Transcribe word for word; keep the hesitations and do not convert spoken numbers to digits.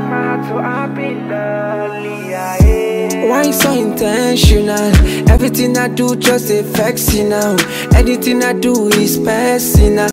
Why so intentional? Everything I do just affects you now. Anything I do is personal.